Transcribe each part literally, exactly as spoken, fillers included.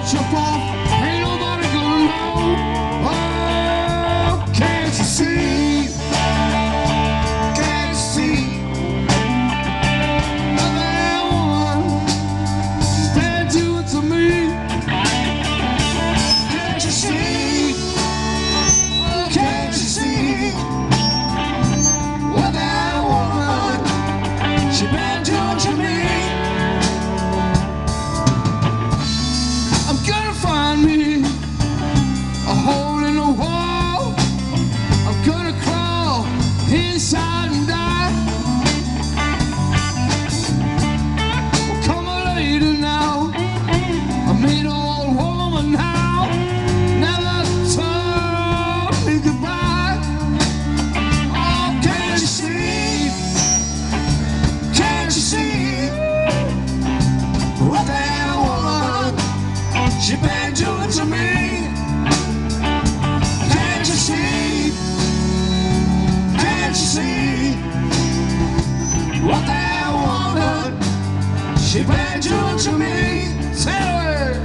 jump off, ain't nobody gonna know. Oh, can't you see? Can't you see? That woman, she's been doing to me. Can't you see? Oh, can't you see? What that woman, she been doing to me. I'm gonna find me a hole in the wall. I'm gonna crawl inside and die. Well, come on later now. I'm an old woman now. Never told me goodbye. Oh, can't you see? Can't you see what that woman, she been doing to me? Can't you see? Can't you see what that woman, she been doing to me? Tell her.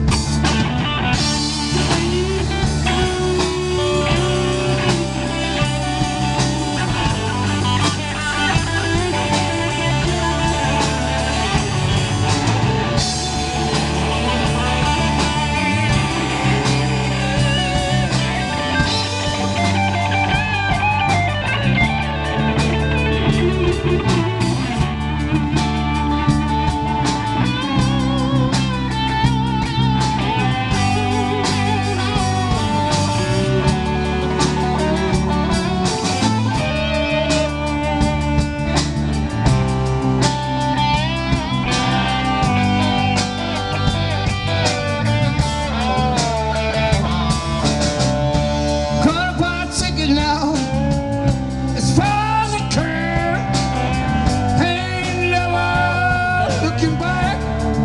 Gonna buy a ticket now, as far as I can. Ain't never looking back.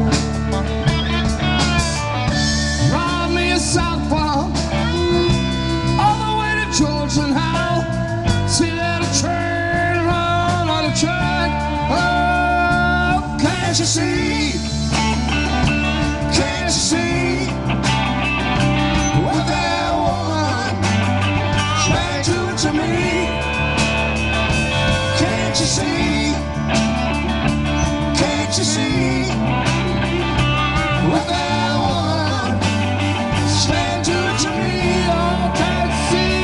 Ride me a southbound all the way to Georgia now. See that train run on the track. Oh, can't you see? Can't you see what that woman, she been doing to me? Can't you see? Can't you see what that woman, she been doing to me? Oh, can't you see?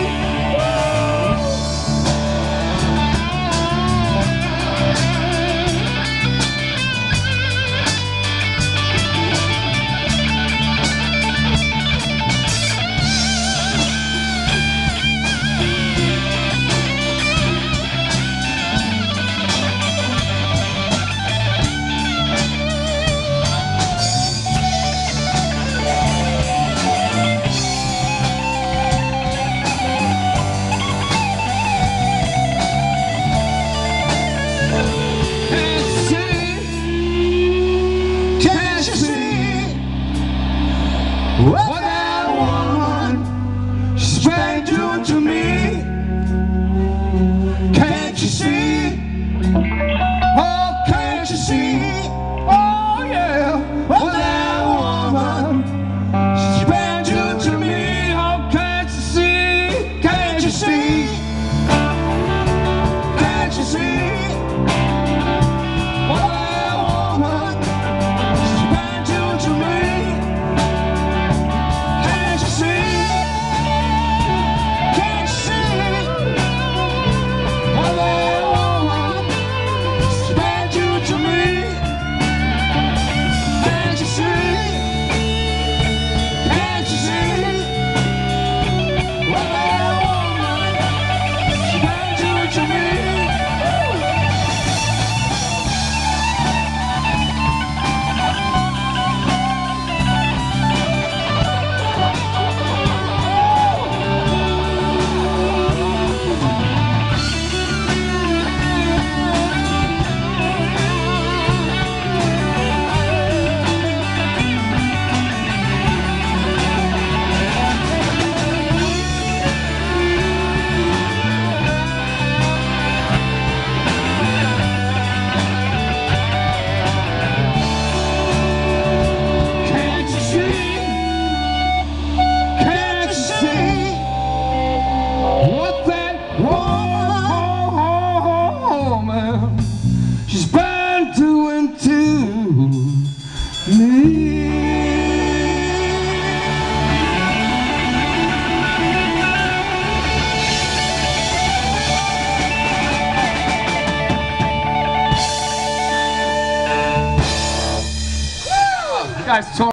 Can't you see what that woman, she's been doing to me? Can't you see? Oh, can't you see? Oh, yeah, what that woman, she's been doing to me? Oh, can't you see? Can't you see? Can't you see? What that woman, she's been doing to me? guys.